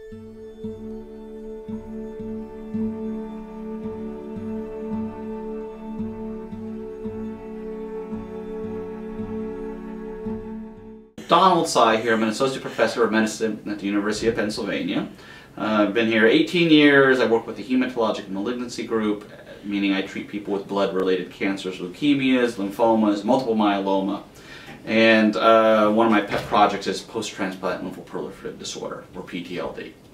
Donald Tsai here. I'm an associate professor of medicine at the University of Pennsylvania. I've been here 18 years. I work with the Hematologic Malignancy Group, meaning I treat people with blood-related cancers, leukemias, lymphomas, multiple myeloma. And one of my pet projects is post-transplant lymphoproliferative disorder, or PTLD.